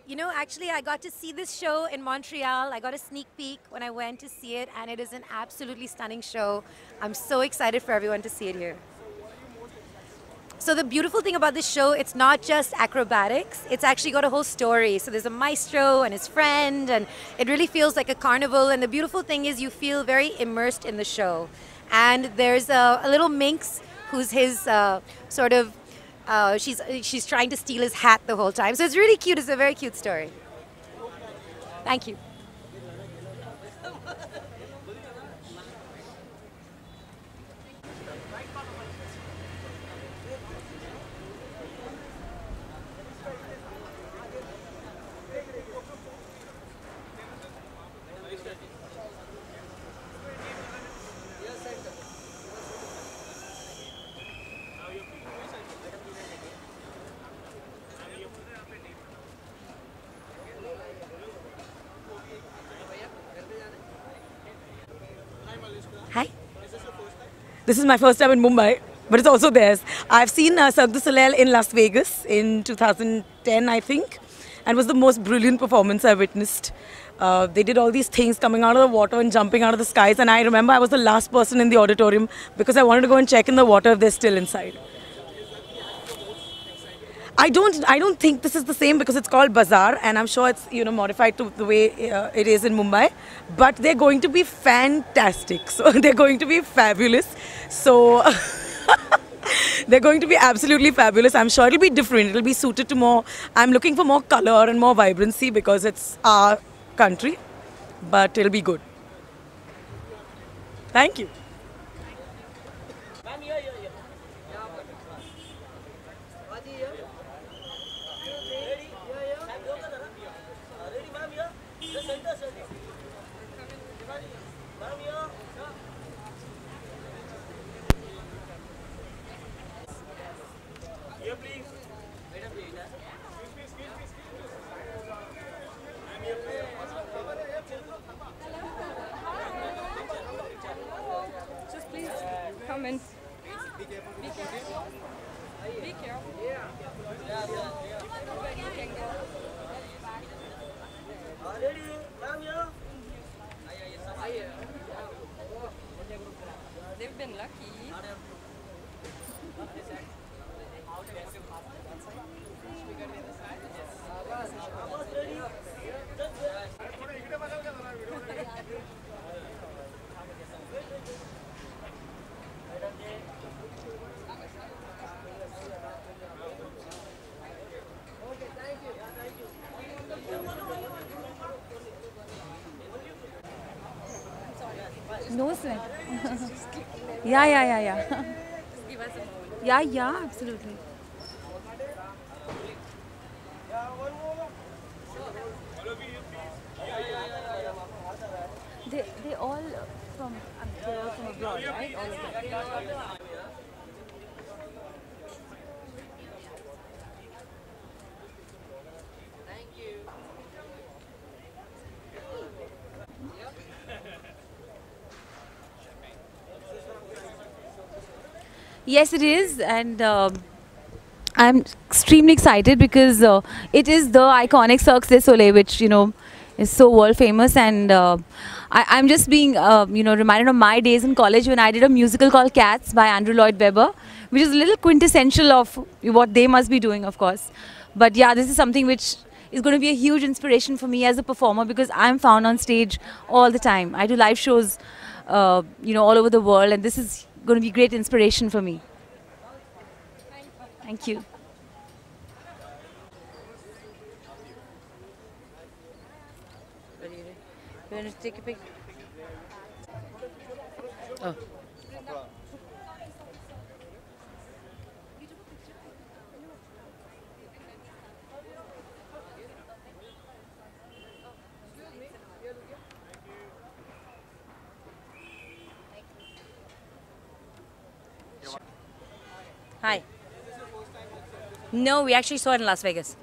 You know, actually, I got to see this show in Montreal. I got a sneak peek when I went to see it, and it is an absolutely stunning show. I'm so excited for everyone to see it here. So the beautiful thing about this show, it's not just acrobatics, it's actually got a whole story. So there's a maestro and his friend, and it really feels like a carnival. And the beautiful thing is you feel very immersed in the show. And there's a little minx who's his sort of, she's trying to steal his hat the whole time. So it's really cute, it's a very cute story. Thank you. Hi. This is my first time in Mumbai, but it's also theirs. I've seen Cirque du Soleil in Las Vegas in 2010, I think, and it was the most brilliant performance I witnessed. They did all these things coming out of the water and jumping out of the skies, and I remember I was the last person in the auditorium because I wanted to go and check in the water if they're still inside. I don't think this is the same because it's called Bazaar, and I'm sure it's modified to the way it is in Mumbai. But they're going to be fantastic. So they're going to be fabulous. So they're going to be absolutely fabulous. I'm sure it'll be different. It'll be suited to more. I'm looking for more color and more vibrancy because it's our country. But it'll be good. Thank you. Just please come in. Be careful. Be careful. You can go. They've been lucky. No sweat. Yeah. Just give us a moment. Yeah, absolutely. They all they're all from abroad, right? All of them. Yes, it is, and I'm extremely excited because it is the iconic Cirque du Soleil, which is so world famous, and I'm just being reminded of my days in college when I did a musical called Cats by Andrew Lloyd Webber, which is a little quintessential of what they must be doing, of course. But yeah, this is something which is going to be a huge inspiration for me as a performer because I'm found on stage all the time. I do live shows, all over the world, and this is going to be great inspiration for me. Thank you. You want to take a pic? Oh. Hi. No, we actually saw it in Las Vegas.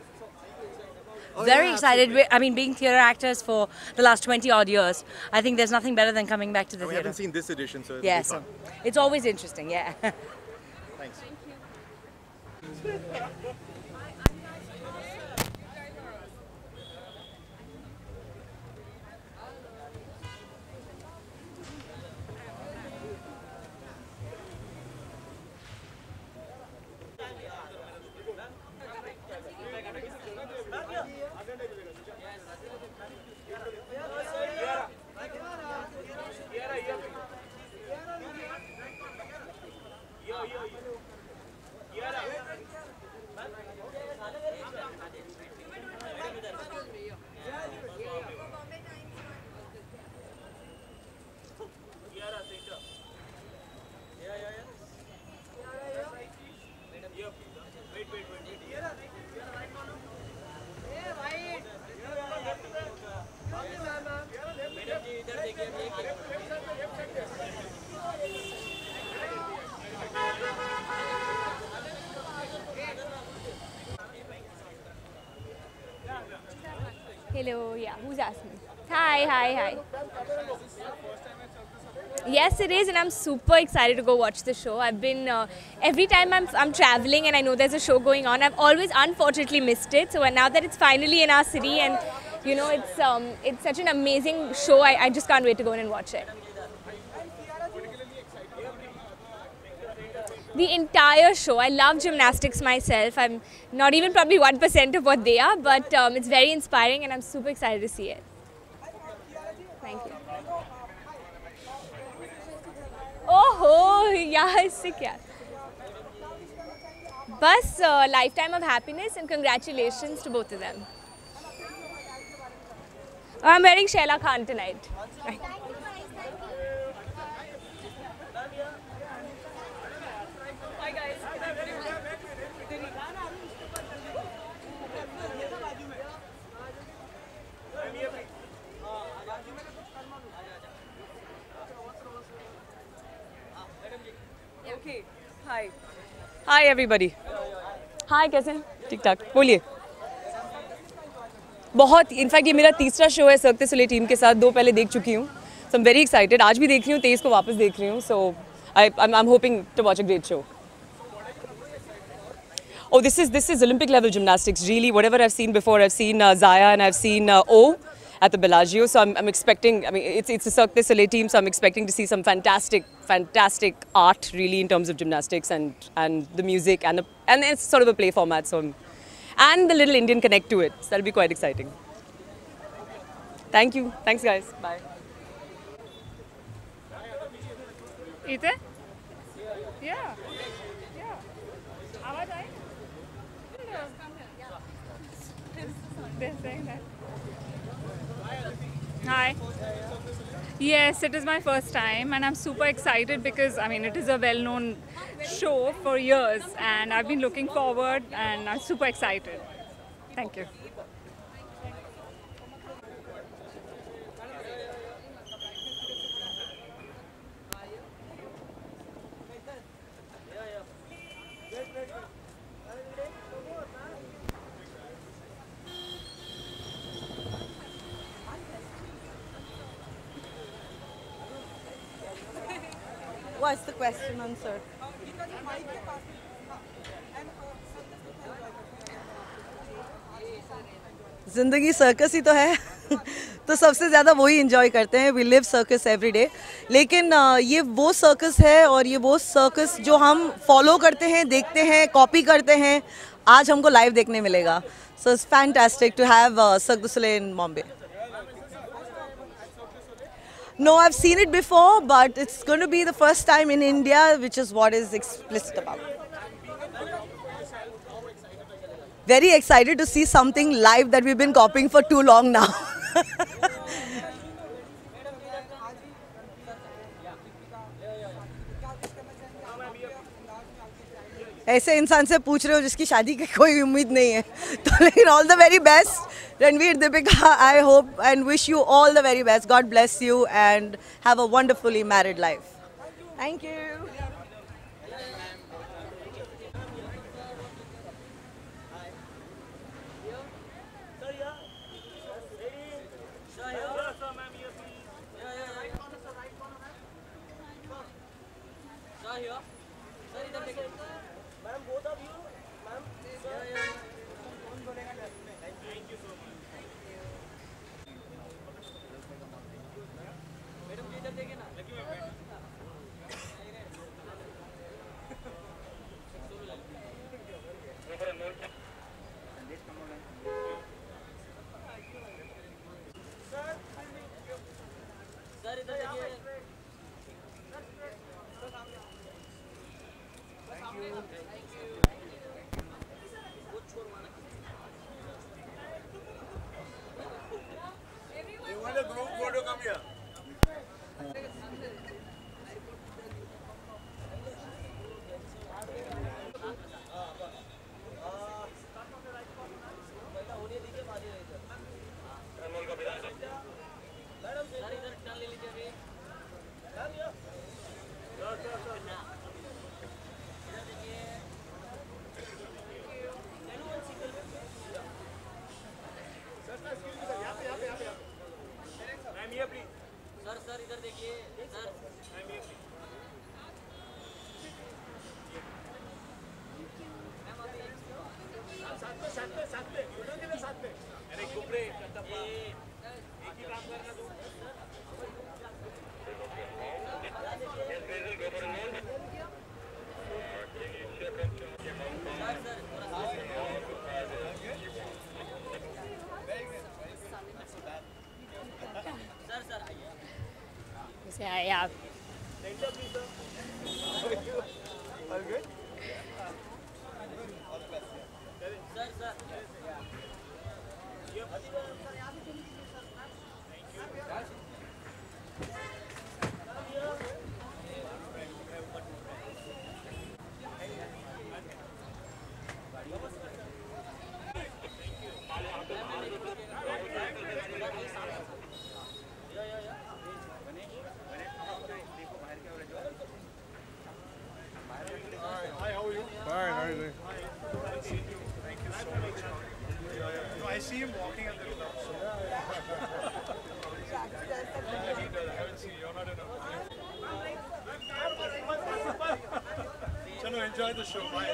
Very excited. I mean, being theatre actors for the last 20 odd years, I think there's nothing better than coming back to the We theatre. haven't seen this edition, so it'll Yeah, be so fun. it's always interesting, yeah. Thanks. Hello, yeah, who's asking? Hi, hi, hi. Yes, it is, and I'm super excited to go watch the show. I've been every time I'm traveling and I know there's a show going on. I've always unfortunately missed it. So now that it's finally in our city, and you know it's such an amazing show. I just can't wait to go in and watch it. The entire show. I love gymnastics myself. I'm not even probably 1% of what they are, but it's very inspiring, and I'm super excited to see it. Thank you. Oh, yeah, sick, yeah. Bus, lifetime of happiness, and congratulations to both of them. I'm wearing Sheila Khan tonight. Okay. Hi. Hi everybody. Hi कैसे हैं? ठीक ठाक बोलिए. बहुत in fact ये मेरा तीसरा show है सर्क दे सोलेil टीम के साथ. 2 पहले देख चुकी हूँ. So I'm very excited. आज भी देख रही हूँ. 23 को वापस देख रही हूँ. So I'm hoping to watch a great show. Oh, this is Olympic level gymnastics. Really, whatever I've seen before, I've seen Zaya and I've seen O at the Bellagio. So I'm expecting. I mean, it's a Cirque du Soleil team, so I'm expecting to see some fantastic art, really, in terms of gymnastics and the music and it's sort of a play format. So and the little Indian connect to it. So that'll be quite exciting. Thank you. Thanks, guys. Bye. Ethan? Yeah. आवाज आई? They're saying that. Hi. Yes, it is my first time and I'm super excited because I mean it is a well-known show for years and I've been looking forward and I'm super excited. Thank you. What's the question, answer? जिंदगी circus ही तो है तो सबसे ज़्यादा वही enjoy करते हैं. We live circus every day. लेकिन ये वो सर्कस है और ये वो सर्कस जो हम फॉलो करते हैं, देखते हैं, कॉपी करते हैं, आज हमको लाइव देखने मिलेगा. So it's fantastic to have cirque du soleil in Bombay. No, I've seen it before, but it's going to be the first time in India, which is what is explicit about. Very excited to see something live that we've been copying for too long now. ऐसे इंसान से पूछ रहे हो जिसकी शादी की कोई उम्मीद नहीं है. तो लेकिन all the very best. Ranveer, Deepika, I hope and wish you all the very best. God bless you and have a wonderfully married life. Thank you. Yeah. Hi, how are you? Fine, how are you doing? Thank you so much. No, I see him walking at the club, so. I haven't seen you. You're not in a. Chalo, enjoy the show. Bye.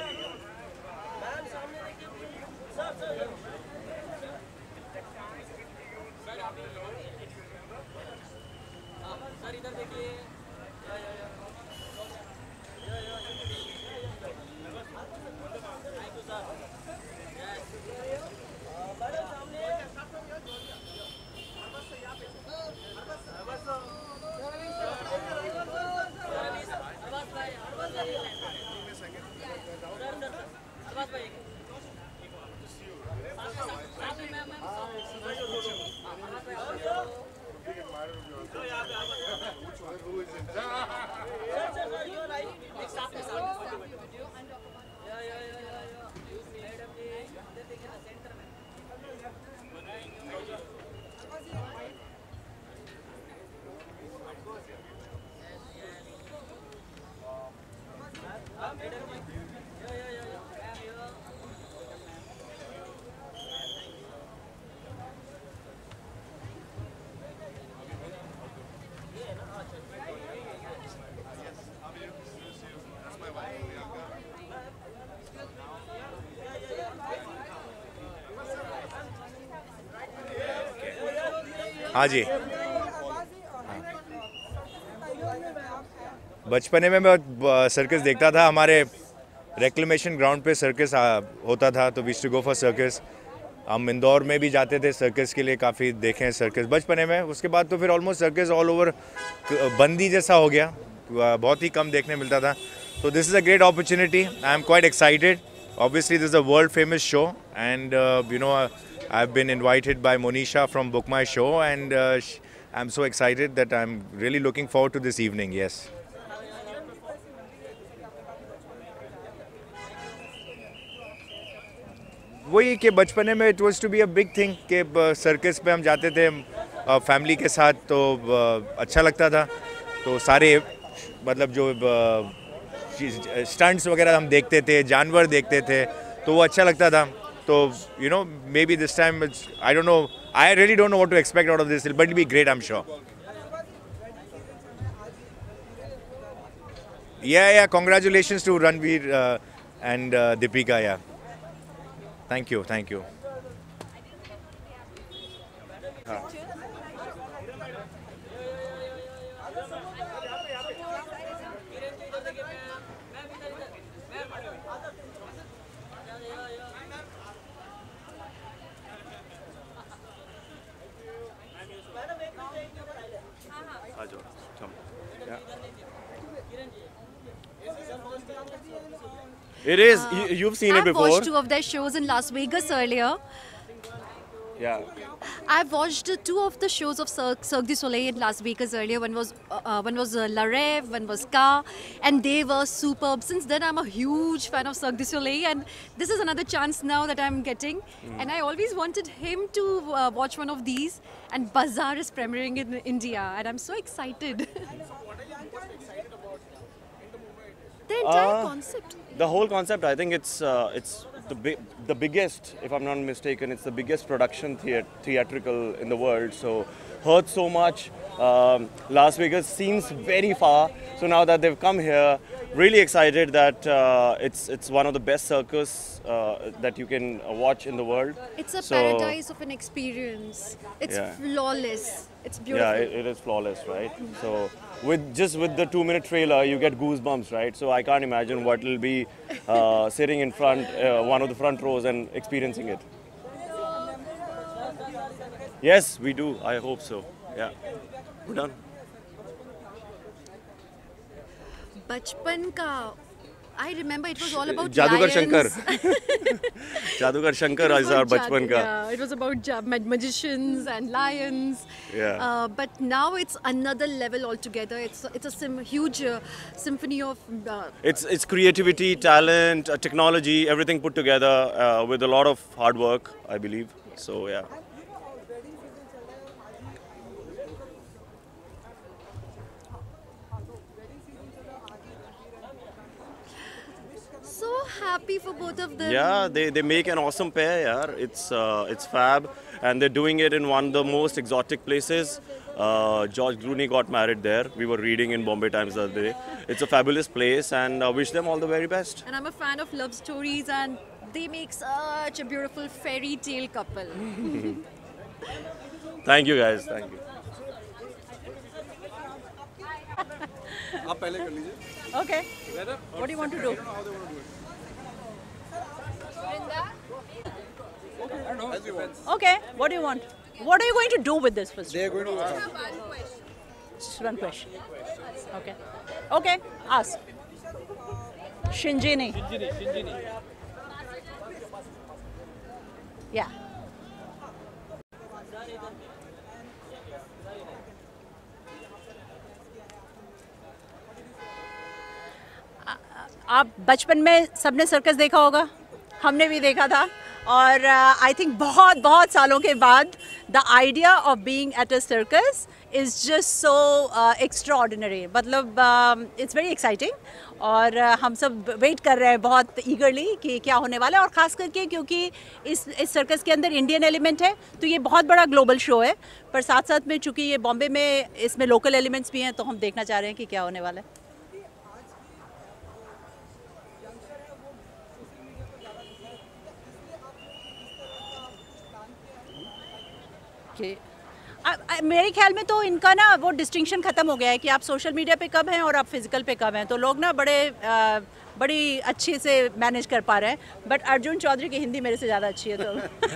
हाँ जी, बचपने में मैं circus देखता था. हमारे reclamation ground पे circus होता था, तो we used to go for circus. हम इंदौर में भी जाते थे सर्कस के लिए, काफ़ी देखे हैं सर्कस बचपने में. उसके बाद तो फिर ऑलमोस्ट सर्कस ऑल ओवर बंदी जैसा हो गया, बहुत ही कम देखने मिलता था. तो this is a great opportunity. I am quite excited. Obviously, this is a world famous show, and I've been invited by Monisha from Book My Show, and I'm so excited that I'm really looking forward to this evening. Yes. वही कि बचपने में it was to be a big thing कि circus पे हम जाते थे family के साथ, तो अच्छा लगता था. तो सारे मतलब जो स्टंट्स वगैरह हम देखते थे, जानवर देखते थे, तो वो अच्छा लगता था. तो maybe this time I don't know, I really don't know what to expect out of this, but it be great, I am sure. Yeah, congratulations to Ranveer and Deepika. Yeah, thank you. It is. You've seen it before. I've watched 2 of their shows in Las Vegas earlier. Yeah. I've watched 2 of the shows of Cirque du Soleil in Las Vegas earlier. One was La Rêve, one was Ka, and they were superb. Since then, I'm a huge fan of Cirque du Soleil, and this is another chance now that I'm getting. And I always wanted him to watch one of these. And Bazaar is premiering in India, and I'm so excited. The entire concept. The whole concept, I think it's the biggest, if I'm not mistaken, it's the biggest production theatrical in the world. So heard so much. Las Vegas seems very far. So now that they've come here, really excited that it's one of the best circus that you can watch in the world. It's a paradise of an experience. It's flawless. It's beautiful. Yeah, it is flawless, right? So with the 2-minute trailer, you get goosebumps, right? So I can't imagine what it'll be sitting in front, one of the front rows and experiencing it. Yes, we do. I hope so. Yeah. We're done. Bachpan ka, I remember it was all about Jadugar lions. Shankar. Jadugar Shankar is our Bachpan ka. Yeah, it was about magicians and lions. Yeah. But now it's another level altogether. It's a huge symphony of. It's creativity, talent, technology, everything put together with a lot of hard work, I believe. So yeah. So happy for both of them. Yeah, they make an awesome pair, yeah. It's fab, and they're doing it in one of the most exotic places. George Clooney got married there. We were reading in Bombay Times the other day. It's a fabulous place, and I wish them all the very best. And I'm a fan of love stories, and they make such a beautiful fairy tale couple. Thank you guys, thank you. आप पहले कर लीजिए. Okay. What do you want to do? Okay. What do you want? What are you going to do with this first? They are going to. Just one question. Okay. Okay. Ask. Shinjini. Yeah. आप बचपन में सबने circus देखा होगा, हमने भी देखा था, और आई थिंक बहुत बहुत सालों के बाद the idea of being at a circus is just so extraordinary. मतलब इट्स वेरी एक्साइटिंग, और हम सब वेट कर रहे हैं बहुत ईगरली कि क्या होने वाला है. और ख़ास करके क्योंकि इस सर्कस के अंदर इंडियन एलिमेंट है, तो ये बहुत बड़ा ग्लोबल शो है, पर साथ साथ में चूँकि ये बॉम्बे में इसमें लोकल एलिमेंट्स भी हैं, तो हम देखना चाह रहे हैं कि क्या होने वाला है. मेरे ख्याल में तो इनका ना वो डिस्टिंक्शन ख़त्म हो गया है कि आप सोशल मीडिया पे कब हैं और आप फिजिकल पे कब हैं, तो लोग ना बड़ी अच्छे से मैनेज कर पा रहे हैं. बट अर्जुन चौधरी की हिंदी मेरे से ज़्यादा अच्छी है. तो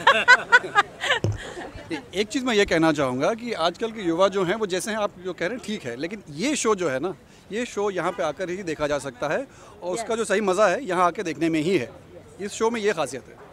एक चीज़ मैं ये कहना चाहूँगा कि आजकल के युवा जो हैं वो जैसे हैं आप जो कह रहे हैं ठीक है, लेकिन ये शो जो है ना, ये शो यहाँ पे आकर ही देखा जा सकता है, और उसका जो सही मज़ा है यहाँ आके देखने में ही है. इस शो में ये खासियत है.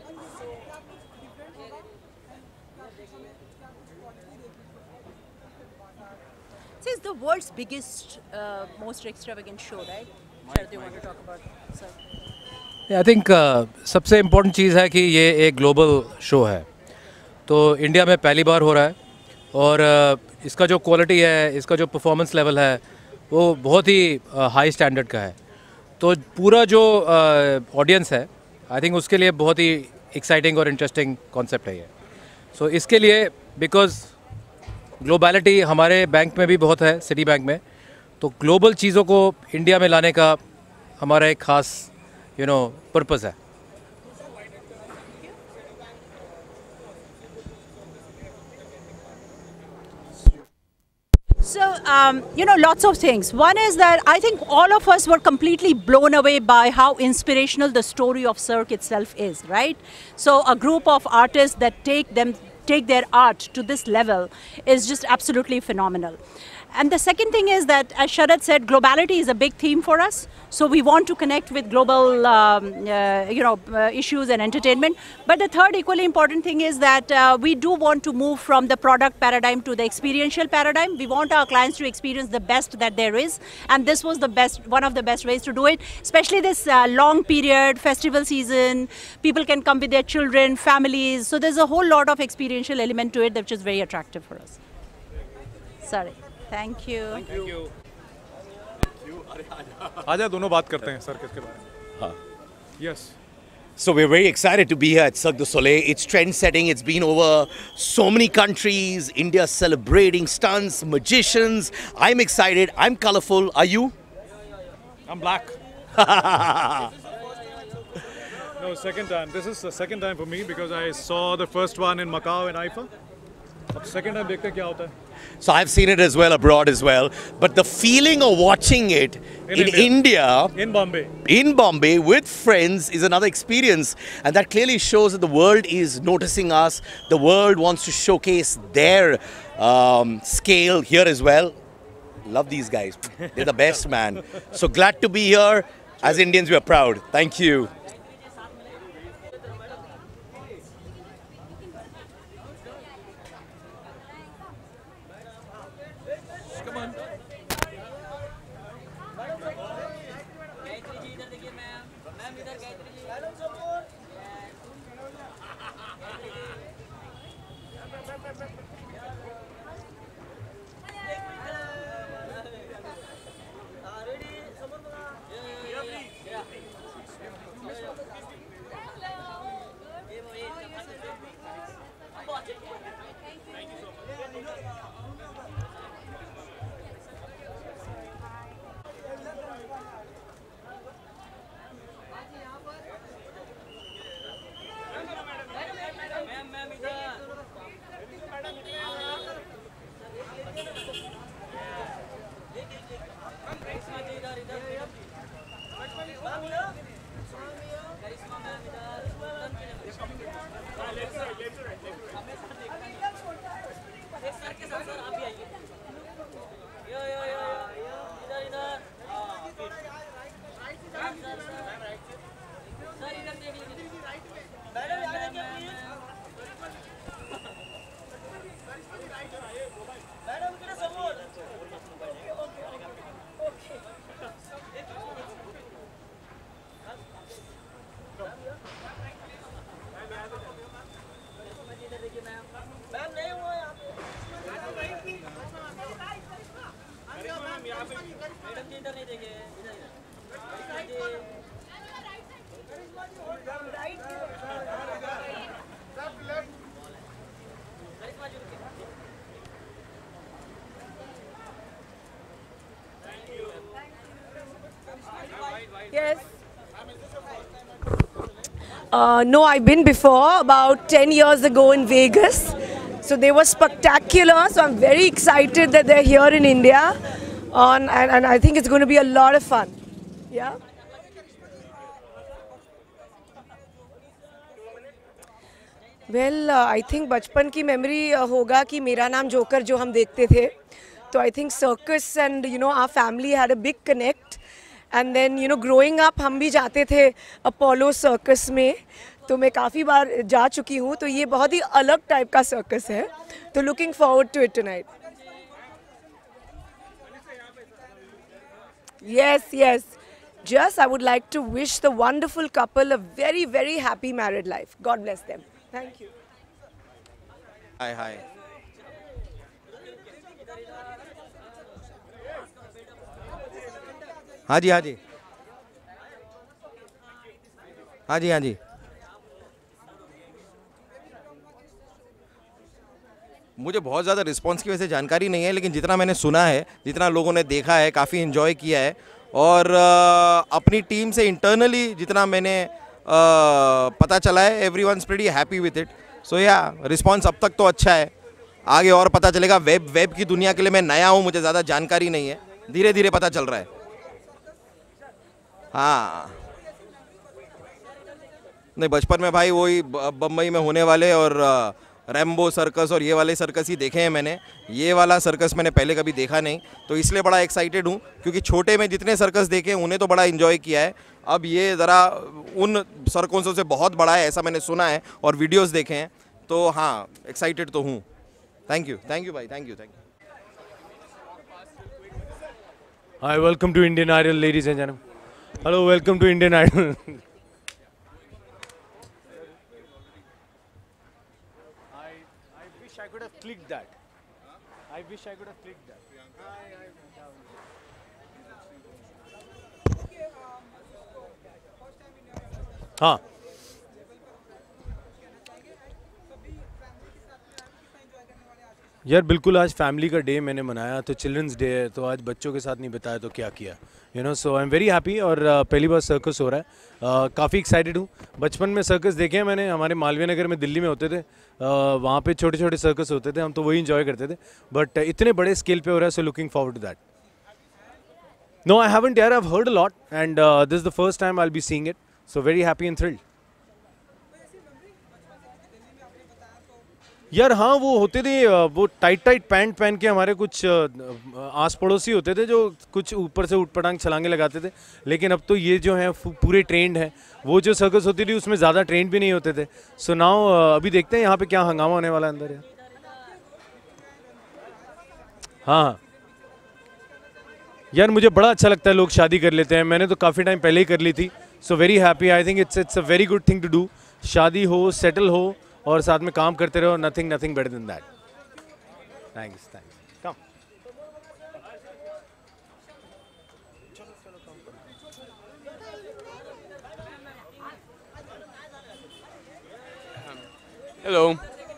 It's the world's biggest, most extravagant show, right? Sharad, you want to talk about, sir? I think सबसे इम्पोर्टेंट चीज़ है कि ये एक ग्लोबल शो है, तो इंडिया में पहली बार हो रहा है, और इसका जो क्वालिटी है, इसका जो परफॉर्मेंस लेवल है, वो बहुत ही हाई स्टैंडर्ड का है. तो पूरा जो ऑडियंस है, आई थिंक उसके लिए बहुत ही एक्साइटिंग और इंटरेस्टिंग कॉन्सेप्ट है ये. सो इसके लिए बिकॉज ग्लोबलिटी हमारे बैंक में भी बहुत है, सिटी बैंक में, तो ग्लोबल चीज़ों को इंडिया में लाने का हमारा एक ख़ास पर्पस है. So, lots of things. One is that I think all of us were completely blown away by how inspirational the story of Cirque itself is, right? So a group of artists that take their art to this level is just absolutely phenomenal. And the second thing is that, as Sharad said, globality is a big theme for us. So we want to connect with global, issues and entertainment. But the third equally important thing is that we do want to move from the product paradigm to the experiential paradigm. We want our clients to experience the best that there is. And this was one of the best ways to do it, especially this long period, festival season. People can come with their children, families. So there's a whole lot of experiential element to it, which is very attractive for us. Sorry. Thank you. Thank you. आजा दोनों बात करते हैं circus के बारे में. हाँ. Yes. So we're very excited to be here at Cirque du Soleil. It's trend-setting. It's been over so many countries. India's celebrating stunts, magicians. I'm excited. I'm colorful. Are you? I'm black. No, second time. This is the second time for me because I saw the first one in Macau and IFA. अब second time देखते हैं क्या होता है. So I've seen it as well abroad as well. But the feeling of watching it in India, in Bombay with friends is another experience. And that clearly shows that the world is noticing us. The world wants to showcase their scale here as well. Love these guys. They're the best, man. So glad to be here. As Indians, we are proud. Thank you. Yes. No, I've been before, about 10 years ago in Vegas. So they were spectacular. So I'm very excited that they're here in India. And I think it's going to be a lot of fun. Yeah. Well, I think बचपन की memory होगा कि मेरा नाम joker जो हम देखते थे. So I think circus and our family had a big connect. And then growing up हम भी जाते थे Apollo circus में. तो मैं काफ़ी बार जा चुकी हूँ. तो ये बहुत ही अलग type का circus है. तो looking forward to it tonight. Yes, yes. Just I would like to wish the wonderful couple a very, very happy married life. God bless them. Thank you. Hi, hi. हाँ जी, हाँ जी, हाँ जी, हाँ जी. मुझे बहुत ज़्यादा रिस्पांस की वजह से जानकारी नहीं है, लेकिन जितना मैंने सुना है, जितना लोगों ने देखा है, काफ़ी एंजॉय किया है. और अपनी टीम से इंटरनली जितना मैंने पता चला है, everyone's pretty happy with it. So yeah response अब तक तो अच्छा है. आगे और पता चलेगा. वेब की दुनिया के लिए मैं नया हूँ, मुझे ज़्यादा जानकारी नहीं है. धीरे धीरे पता चल रहा है. हाँ, नहीं, बचपन में भाई वही बम्बई में होने वाले और रैम्बो सर्कस और ये वाले सर्कस ही देखे हैं मैंने. ये वाला सर्कस मैंने पहले कभी देखा नहीं, तो इसलिए बड़ा एक्साइटेड हूँ. क्योंकि छोटे में जितने सर्कस देखे उन्हें तो बड़ा एंजॉय किया है. अब ये ज़रा उन सर्कसों से बहुत बड़ा है, ऐसा मैंने सुना है और वीडियोस देखे हैं. तो हाँ, एक्साइटेड तो हूँ. थैंक यू भाई, thank you. Hi, welcome to Indian Idol, ladies and gentlemen. Hello, welcome to Indian Idol. I wish I could have clicked that. I wish I could have clicked that. हाँ, यार बिल्कुल, आज family का day मैंने मनाया, तो children's day है, तो आज बच्चों के साथ नहीं बिताया तो क्या किया, you know. So I am very happy. और पहली बार सर्कस हो रहा है, काफ़ी एक्साइटेड हूँ. बचपन में सर्कस देखे हैं मैंने, हमारे मालवीय नगर में दिल्ली में होते थे, वहाँ पे छोटे छोटे सर्कस होते थे, हम तो वही इंजॉय करते थे. बट इतने बड़े स्केल पे हो रहा है, so looking forward to that. No, I haven't यार, I have heard a lot and this is the first time I will be seeing it, so very happy and thrilled. यार हाँ, वो होते थे, वो टाइट टाइट पैंट पहन के हमारे कुछ आस पड़ोसी होते थे जो कुछ ऊपर से उठपटांग छलांगे लगाते थे. लेकिन अब तो ये जो हैं पूरे ट्रेंड हैं. वो जो सर्कस होती थी उसमें ज़्यादा ट्रेंड भी नहीं होते थे. सो नाउ अभी देखते हैं यहाँ पे क्या हंगामा होने वाला है अंदर यार. हाँ यार, मुझे बड़ा अच्छा लगता है लोग शादी कर लेते हैं. मैंने तो काफ़ी टाइम पहले ही कर ली थी. So very happy. I think it's a very good thing to do. शादी हो, सेटल हो और साथ में काम करते रहो. Nothing better than that. Thanks. Come. Hello.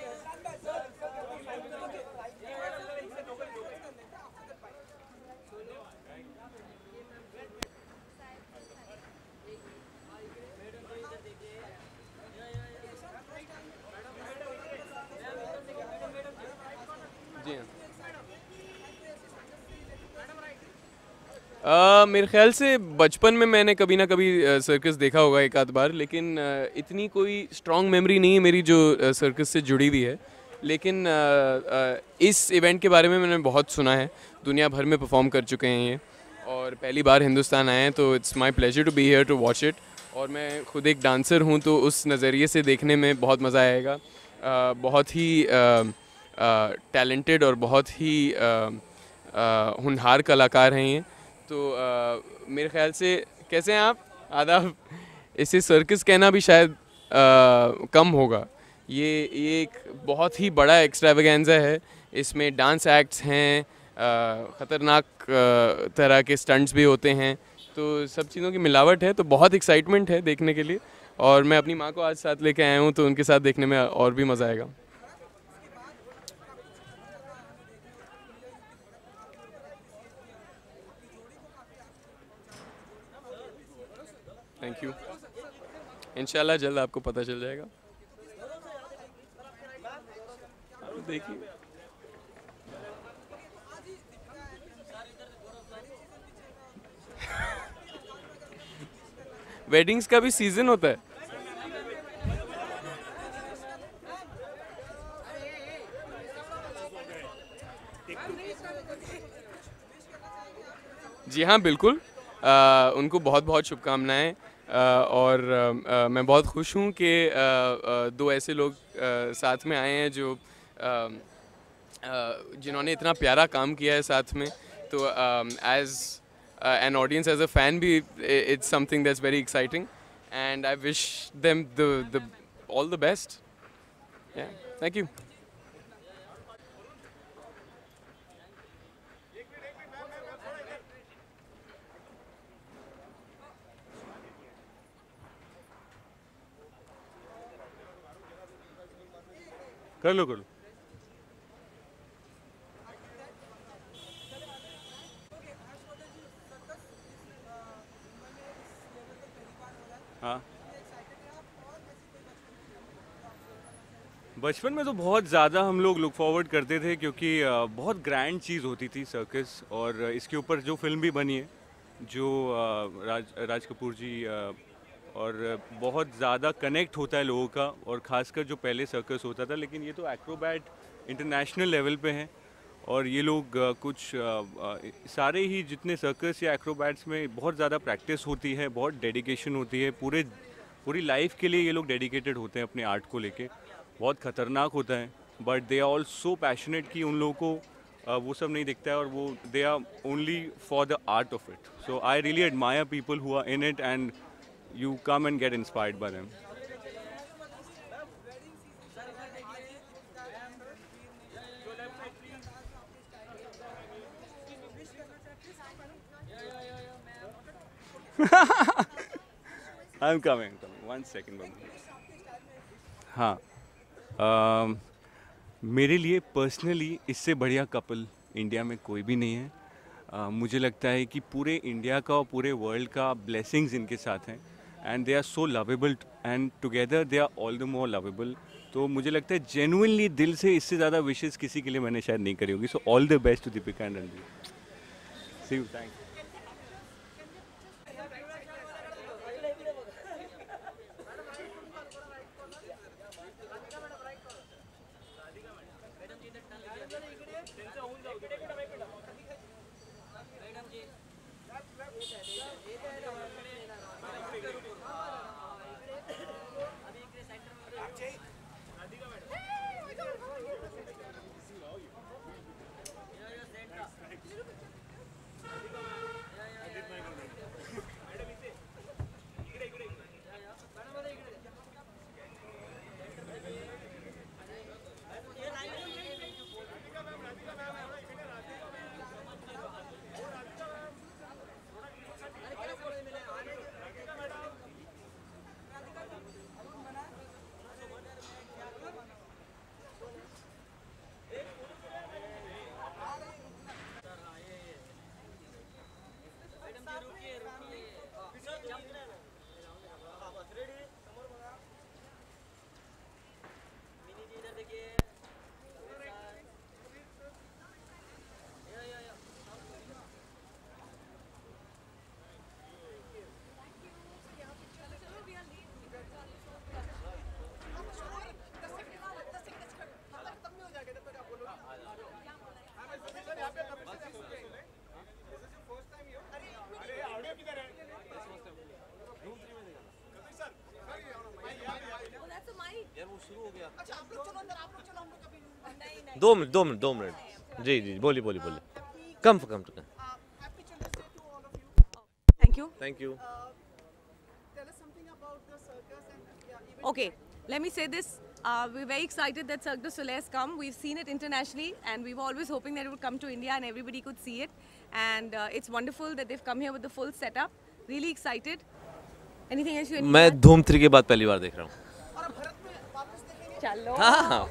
मेरे ख्याल से बचपन में मैंने कभी ना कभी सर्कस देखा होगा एक आध बार, लेकिन इतनी कोई स्ट्रॉन्ग मेमोरी नहीं है मेरी जो सर्कस से जुड़ी हुई है. लेकिन इस इवेंट के बारे में मैंने बहुत सुना है. दुनिया भर में परफॉर्म कर चुके हैं ये, और पहली बार हिंदुस्तान आए हैं, तो it's my pleasure to be here to watch it. और मैं खुद एक डांसर हूँ, तो उस नज़रिए से देखने में बहुत मज़ा आएगा. बहुत ही टैलेंटेड और बहुत ही होनहार कलाकार हैं ये. तो मेरे ख्याल से, कैसे हैं आप? आदाब. इसे सर्कस कहना भी शायद कम होगा. ये एक बहुत ही बड़ा एक्स्ट्रावेगेंजा है. इसमें डांस एक्ट्स हैं, ख़तरनाक तरह के स्टंट्स भी होते हैं, तो सब चीज़ों की मिलावट है. तो बहुत एक्साइटमेंट है देखने के लिए, और मैं अपनी माँ को आज साथ लेके आया हूँ, तो उनके साथ देखने में और भी मज़ा आएगा. Thank you. इंशाल्लाह जल्द आपको पता चल जाएगा. देखिए, वेडिंग्स का भी सीजन होता है. जी हाँ, बिल्कुल. उनको बहुत बहुत शुभकामनाएं. और मैं बहुत खुश हूँ कि दो ऐसे लोग साथ में आए हैं जो जिन्होंने इतना प्यारा काम किया है साथ में. तो as an audience, as a fan भी, it's something that's very exciting, and I wish them the all the best. Thank you. कर लो. हाँ, बचपन में तो बहुत ज़्यादा हम लोग लुक फॉरवर्ड करते थे, क्योंकि बहुत ग्रैंड चीज़ होती थी सर्कस. और इसके ऊपर जो फिल्म भी बनी है, जो राज कपूर जी, और बहुत ज़्यादा कनेक्ट होता है लोगों का, और ख़ासकर जो पहले सर्कस होता था. लेकिन ये तो एक्रोबैट इंटरनेशनल लेवल पे हैं, और ये लोग कुछ सारे ही जितने सर्कस या एक्रोबैट्स में बहुत ज़्यादा प्रैक्टिस होती है, बहुत डेडिकेशन होती है. पूरी लाइफ के लिए ये लोग डेडिकेटेड होते हैं अपने आर्ट को लेके. बहुत ख़तरनाक होता है, but they are all so passionate कि उन लोगों को वो सब नहीं दिखता है, और वो they are only for the art of it. So I really admire people who are in it, and you come and get inspired by them. I'm coming. 1 second. हाँ, मेरे लिए पर्सनली इससे बढ़िया कपल इंडिया में कोई भी नहीं है। मुझे लगता है कि पूरे इंडिया का और पूरे वर्ल्ड का ब्लेसिंग्स इनके साथ हैं and they are so lovable and together they are all the more lovable. तो मुझे लगता है जेन्युइनली दिल से इससे ज़्यादा विशेष किसी के लिए मैंने शायद नहीं करी होगी। So all the best to Deepika and Ranbir. See you, thanks. दो मिनट जी जी बोलिए come to come. Thank you. Tell us something about the circus and okay, let me say this. We're very excited that Cirque du Soleil has come. We've seen it internationally and we were always hoping that it would come to India and everybody could see it. And it's wonderful that they've come here with the full setup. Really excited. Anything else you need? मैं धूम 3 के बाद पहली बार देख रहा हूँ। चलो। हाँ।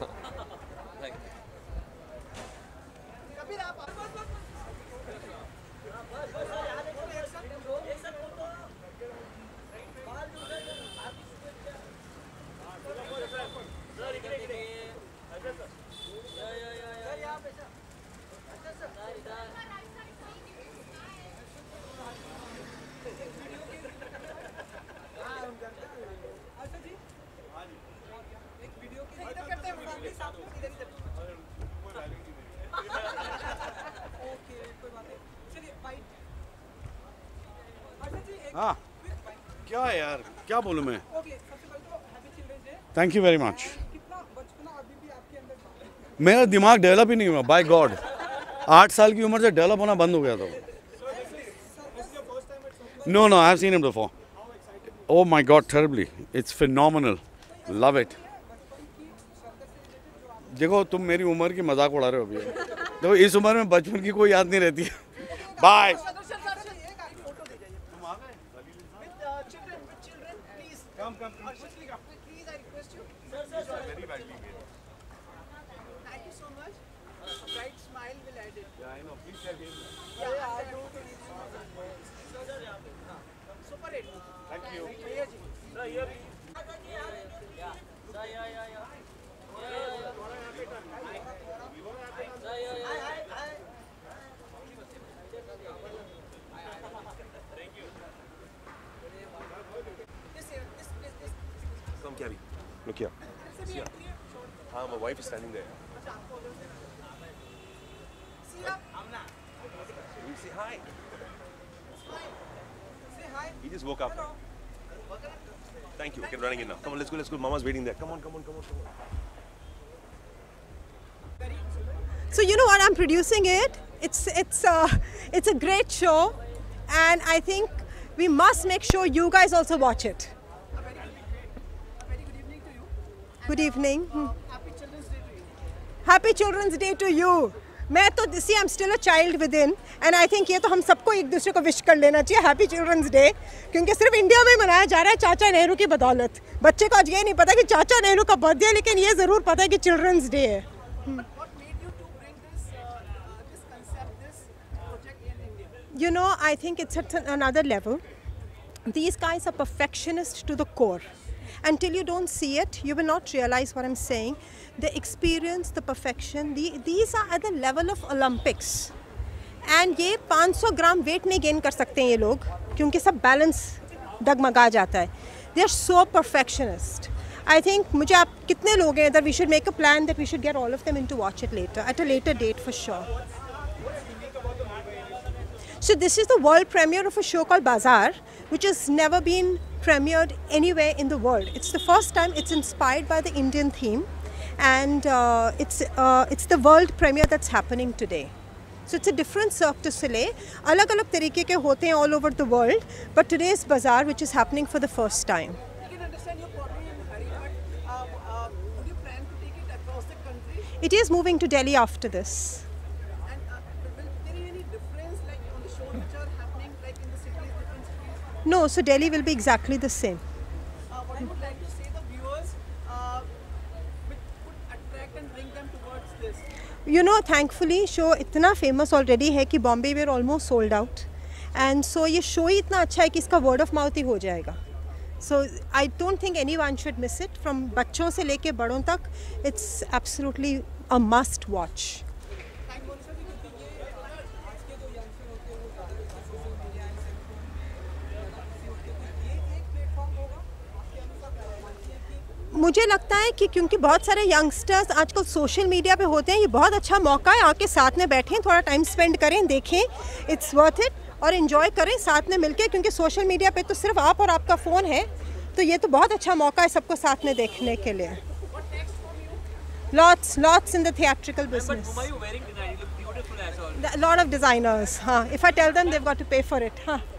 हाँ क्या है यार, क्या बोलूँ मैं। Thank you very much. मेरा दिमाग डेवलप ही नहीं हुआ, बाय गॉड। 8 साल की उम्र से डेवलप होना बंद हो गया था। No I have seen him before. Oh my god, terribly, it's phenomenal, love it. देखो तुम मेरी उम्र की मजाक उड़ा रहे हो अभी। देखो इस उम्र में बचपन की कोई याद नहीं रहती है। Bye. Look here. My wife is standing there. Will you say hi? Say hi. He just woke up. Thank you. Okay, running in now. Come on, let's go. Mama's waiting there. Come on. So you know what? I'm producing it. It's a great show, and I think we must make sure you guys also watch it. Good evening. Happy Children's Day to you. Happy Children's Day to you. मैं तो see I'm still a child within and I think ये तो हम सबको एक दूसरे को wish कर लेना चाहिए Happy Children's Day क्योंकि सिर्फ इंडिया में मनाया जा रहा है चाचा नेहरू की बदौलत। बच्चे को आज ये नहीं पता कि चाचा नेहरू का बर्थडे है लेकिन ये ज़रूर पता है कि चिल्ड्रंस डे है। You know, I think it's at another level. These guys are perfectionists to the core. Until you don't see it, you will not realize what I'm saying. The experience, the perfection, these are at the level of Olympics. And ये 500 gram weight नहीं gain कर सकते हैं ये लोग, क्योंकि सब balance डगमगा जाता है. They are so perfectionist. I think मुझे आप कितने लोग हैं that we should make a plan that we should get all of them in to watch it later, at a later date for sure. So this is the world premiere of a show called Bazaar, which has never been premiered anywhere in the world. It's the first time. It's inspired by the Indian theme, and it's the world premiere that's happening today. So it's a different Cirque du Soleil. अलग-अलग तरीके के होते हैं all over the world, but today is Bazaar, which is happening for the first time. It is moving to Delhi after this. No, so Delhi will be exactly the same. What I would like to say the viewers would attract and bring them towards this. You know, thankfully, show इतना famous already है कि Bombay we're almost sold out, and so ये show ही इतना अच्छा है कि इसका word of mouth ही हो जाएगा. So I don't think anyone should miss it. From बच्चों से लेके बड़ों तक, it's absolutely a must watch. मुझे लगता है कि क्योंकि बहुत सारे यंगस्टर्स आजकल सोशल मीडिया पे होते हैं, ये बहुत अच्छा मौका है, आके साथ में बैठें, थोड़ा टाइम स्पेंड करें, देखें, इट्स वर्थ इट, और एंजॉय करें साथ में मिलके, क्योंकि सोशल मीडिया पे तो सिर्फ आप और आपका फ़ोन है, तो ये तो बहुत अच्छा मौका है सबको साथ में देखने के लिए. Lots in the theatrical business. But why are you wearing design? You look beautiful as well. A lot of designers. If I tell them, they've got to pay for it.